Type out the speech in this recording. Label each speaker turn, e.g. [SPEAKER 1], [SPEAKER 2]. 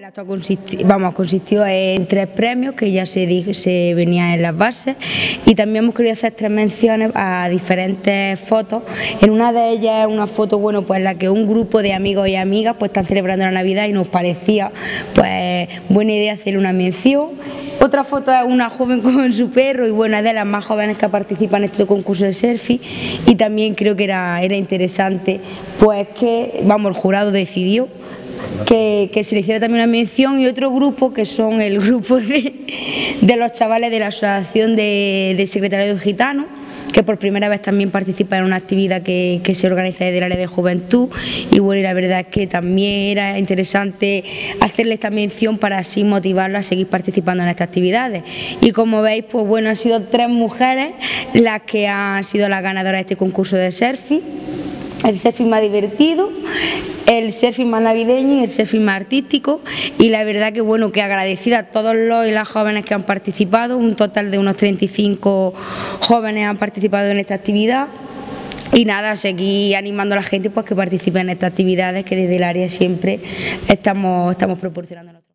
[SPEAKER 1] acto consistió en 3 premios que ya se venían en las bases, y también hemos querido hacer 3 menciones a diferentes fotos. En una de ellas es una foto, bueno, pues en la que un grupo de amigos y amigas pues están celebrando la Navidad y nos parecía pues buena idea hacerle una mención. Otra foto es una joven con su perro y bueno, es de las más jóvenes que participan en este concurso de selfie, y también creo que era interesante pues que, vamos, el jurado decidió que se le hiciera también una mención. Y otro grupo que son el grupo de los chavales de la Asociación de Secretariado Gitano, que por primera vez también participa en una actividad que se organiza desde el área de juventud, y bueno, y la verdad es que también era interesante hacerle esta mención para así motivarlo a seguir participando en estas actividades. Y como veis, pues bueno, han sido 3 mujeres las que han sido las ganadoras de este concurso de selfie: el selfie más divertido, el selfie más navideño y el selfie más artístico. Y la verdad que bueno, que agradecida a todos los y las jóvenes que han participado. Un total de unos 35 jóvenes han participado en esta actividad, y nada, seguir animando a la gente pues que participe en estas actividades que desde el área siempre estamos proporcionando.